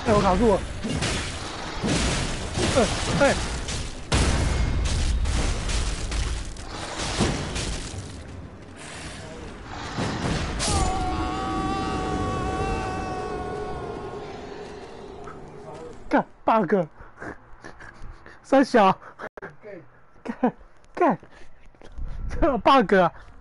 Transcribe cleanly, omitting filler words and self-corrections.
哎，我卡住了。哎，干 bug，三小，干干，这有 bug 啊！